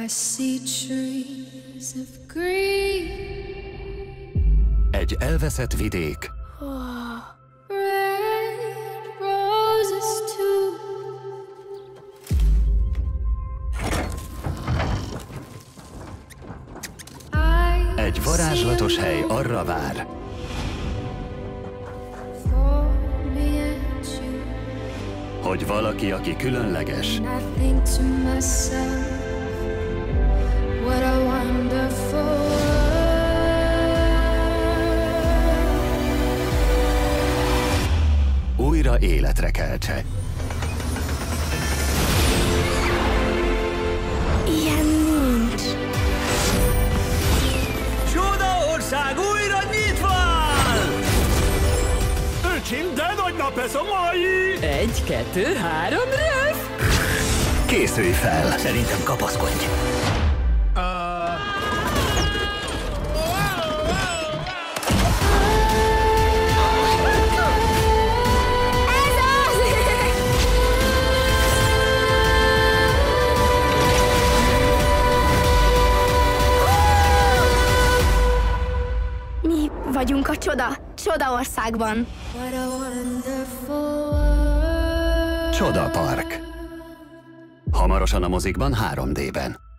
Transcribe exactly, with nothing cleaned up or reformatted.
I see trees of green. Egy elveszett vidék. Red roses too. I Egy varázslatos hely arra vár, for me and you. hogy valaki, aki különleges, And I think to myself, what a wonderful world. újra életre keltse. Ilyen nincs. Csodaország újra nyitva! Öcsim, de nagy nap ez a mai! Egy, kettő, három, röv! Készülj fel! Szerintem kapaszkodj. Ez az! Mi vagyunk a csoda, Csodaországban. What a wonderful world. Csoda Park. Hamarosan a mozikban három dében.